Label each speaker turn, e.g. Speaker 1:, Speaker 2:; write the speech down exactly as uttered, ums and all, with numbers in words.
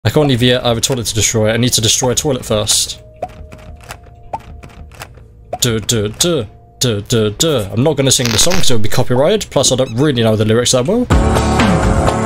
Speaker 1: I can't leave yet. I have a toilet to destroy. I need to destroy a toilet first. Duh, duh, duh, duh, duh, duh. I'm not going to sing the song because it would be copyrighted. Plus, I don't really know the lyrics that well.